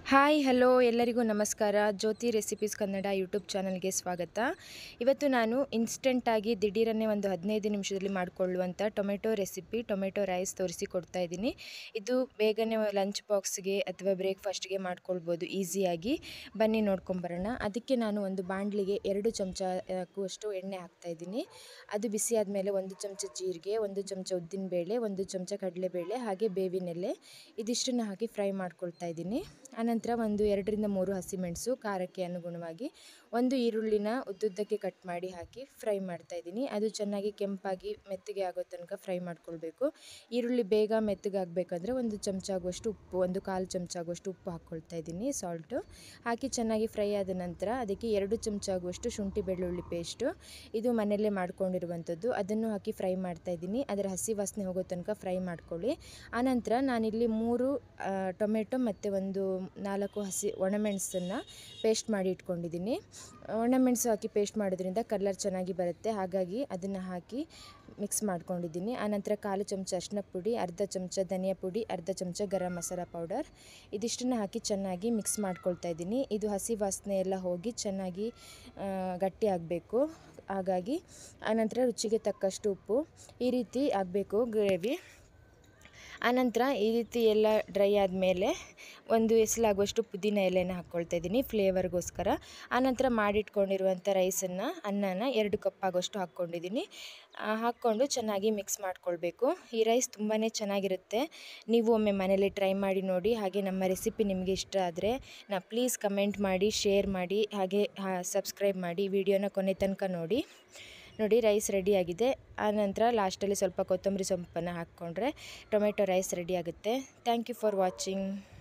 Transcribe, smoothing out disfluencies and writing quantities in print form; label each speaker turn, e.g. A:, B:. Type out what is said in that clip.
A: Hi hello ಎಲ್ಲರಿಗೂ ನಮಸ್ಕಾರ. ಜ್ಯೋತಿ recipes Kannada YouTube ಚಾನಲ್ಗೆ ಸ್ವಾಗತ. ಇವತ್ತು ನಾನು ಇನ್ಸ್ಟೆಂಟಾಗಿ ದಿಢೀರನ್ನೇ ಒಂದು 15 ನಿಮಿಷದಲ್ಲಿ ಮಾಡಿಕೊಳ್ಳುವಂಥ ಟೊಮೆಟೊ ರೆಸಿಪಿ, ಟೊಮೆಟೊ ರೈಸ್ ತೋರಿಸಿಕೊಡ್ತಾ ಇದ್ದೀನಿ. ಇದು ಬೇಗನೆ ಲಂಚ್ ಬಾಕ್ಸ್ಗೆ ಅಥವಾ ಬ್ರೇಕ್ಫಾಸ್ಟ್ಗೆ ಮಾಡ್ಕೊಳ್ಬೋದು ಈಸಿಯಾಗಿ. ಬನ್ನಿ ನೋಡ್ಕೊಂಬರೋಣ. ಅದಕ್ಕೆ ನಾನು ಒಂದು ಬಾಣಲಿಗೆ 2 ಚಮಚಕ್ಕೂ ಎಣ್ಣೆ ಹಾಕ್ತಾಯಿದ್ದೀನಿ. ಅದು ಬಿಸಿ ಆದಮೇಲೆ 1 ಚಮಚ ಜೀರಿಗೆ, 1 ಚಮಚ ಉದ್ದಿನಬೇಳೆ, 1 ಚಮಚ ಕಡಲೆಬೇಳೆ, ಹಾಗೆ ಬೇವಿನೆಲೆ ಇದಿಷ್ಟನ್ನು ಹಾಕಿ ಫ್ರೈ ಮಾಡ್ಕೊಳ್ತಾ ಇದ್ದೀನಿ. ಆನಂತರ ಒಂದು 2 ರಿಂದ 3 ಹಸಿಮೆಣಸು ಖಾರಕ್ಕೆ ಅನುಗುಣವಾಗಿ, 1 ಈರುಳ್ಳಿನ ಉದ್ದುದ್ದಕ್ಕೆ ಕಟ್ ಮಾಡಿ ಹಾಕಿ ಫ್ರೈ ಮಾಡ್ತಾ ಇದ್ದೀನಿ. ಅದು ಚೆನ್ನಾಗಿ ಕೆಂಪಾಗಿ ಮೆತ್ತಗೆ ಆಗೋ ತನಕ ಫ್ರೈ ಮಾಡ್ಕೊಳ್ಬೇಕು. ಈರುಳ್ಳಿ ಬೇಗ ಮೆತ್ತಗಾಗಬೇಕಂದ್ರೆ 1 ಚಮಚ ಆಗುವಷ್ಟು ಉಪ್ಪು, 1/4 ಚಮಚ ಆಗುವಷ್ಟು ಉಪ್ಪು ಹಾಕ್ಕೊಳ್ತಾ ಇದ್ದೀನಿ, ಸಾಲ್ಟು ಹಾಕಿ ಚೆನ್ನಾಗಿ ಫ್ರೈ ಆದ ನಂತರ ಅದಕ್ಕೆ 2 ಚಮಚ ಆಗುವಷ್ಟು ಶುಂಠಿ ಬೆಳ್ಳುಳ್ಳಿ ಪೇಸ್ಟು, ಇದು ಮನೆಯಲ್ಲೇ ಮಾಡ್ಕೊಂಡಿರುವಂಥದ್ದು, ಅದನ್ನು ಹಾಕಿ ಫ್ರೈ ಮಾಡ್ತಾ ಇದ್ದೀನಿ. ಅದರ ಹಸಿ ವಾಸನೆ ಹೋಗೋ ತನಕ ಫ್ರೈ ಮಾಡ್ಕೊಳ್ಳಿ. ಆನಂತರ ನಾನಿಲ್ಲಿ 3 ಟೊಮೆಟೊ ಮತ್ತು 4 ಹಸಿ ಒಣಮೆಣಸನ್ನು ಪೇಸ್ಟ್ ಮಾಡಿ ಇಟ್ಕೊಂಡಿದ್ದೀನಿ. ಒಣಮೆಣಸು ಹಾಕಿ ಪೇಸ್ಟ್ ಮಾಡೋದ್ರಿಂದ ಕಲರ್ ಚೆನ್ನಾಗಿ ಬರುತ್ತೆ, ಹಾಗಾಗಿ ಅದನ್ನು ಹಾಕಿ ಮಿಕ್ಸ್ ಮಾಡ್ಕೊಂಡಿದ್ದೀನಿ. ಆನಂತರ 1/4 ಚಮಚ ಅರಿಶಿನ ಪುಡಿ, ಅರ್ಧ ಚಮಚ ಧನಿಯಾ ಪುಡಿ, ಅರ್ಧ ಚಮಚ ಗರಂ ಮಸಾಲ ಪೌಡರ್ ಇದಿಷ್ಟನ್ನು ಹಾಕಿ ಚೆನ್ನಾಗಿ ಮಿಕ್ಸ್ ಮಾಡ್ಕೊಳ್ತಾ ಇದ್ದೀನಿ. ಇದು ಹಸಿ ವಾಸನೆ ಎಲ್ಲ ಹೋಗಿ ಚೆನ್ನಾಗಿ ಗಟ್ಟಿ ಆಗಬೇಕು. ಹಾಗಾಗಿ ಆನಂತರ ರುಚಿಗೆ ತಕ್ಕಷ್ಟು ಉಪ್ಪು, ಈ ರೀತಿ ಆಗಬೇಕು ಗ್ರೇವಿ. ಆನಂತರ ಈ ರೀತಿ ಎಲ್ಲ ಡ್ರೈ ಆದಮೇಲೆ 1 ಎಸಲಾಗುವಷ್ಟು ಪುದೀನ ಎಲೆನ ಹಾಕ್ಕೊಳ್ತಾ ಇದ್ದೀನಿ ಫ್ಲೇವರ್ಗೋಸ್ಕರ. ಆನಂತರ ಮಾಡಿಟ್ಕೊಂಡಿರುವಂಥ ರೈಸನ್ನು, ಅನ್ನನ 2 ಕಪ್ ಆಗೋಷ್ಟು ಹಾಕ್ಕೊಂಡಿದ್ದೀನಿ. ಹಾಕ್ಕೊಂಡು ಚೆನ್ನಾಗಿ ಮಿಕ್ಸ್ ಮಾಡ್ಕೊಳ್ಬೇಕು. ಈ ರೈಸ್ ತುಂಬಾ ಚೆನ್ನಾಗಿರುತ್ತೆ. ನೀವು ಒಮ್ಮೆ ಮನೇಲಿ ಟ್ರೈ ಮಾಡಿ ನೋಡಿ. ಹಾಗೆ ನಮ್ಮ ರೆಸಿಪಿ ನಿಮಗೆ ಇಷ್ಟ ಆದರೆ ಪ್ಲೀಸ್ ಕಮೆಂಟ್ ಮಾಡಿ, ಶೇರ್ ಮಾಡಿ, ಹಾಗೆ ಸಬ್ಸ್ಕ್ರೈಬ್ ಮಾಡಿ. ವಿಡಿಯೋನ ಕೊನೆ ತನಕ ನೋಡಿ. ರೈಸ್ ರೆಡಿಯಾಗಿದೆ. ಆನಂತರ ಲಾಸ್ಟಲ್ಲಿ ಸ್ವಲ್ಪ ಕೊತ್ತಂಬರಿ ಸೊಪ್ಪನ್ನು ಹಾಕ್ಕೊಂಡ್ರೆ ಟೊಮೆಟೊ ರೈಸ್ ರೆಡಿ ಆಗುತ್ತೆ. Thank you for watching.